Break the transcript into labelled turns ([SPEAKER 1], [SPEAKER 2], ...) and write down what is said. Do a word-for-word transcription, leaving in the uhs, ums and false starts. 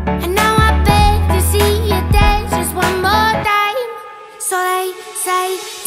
[SPEAKER 1] And now I beg to see you dance just one more time. So they say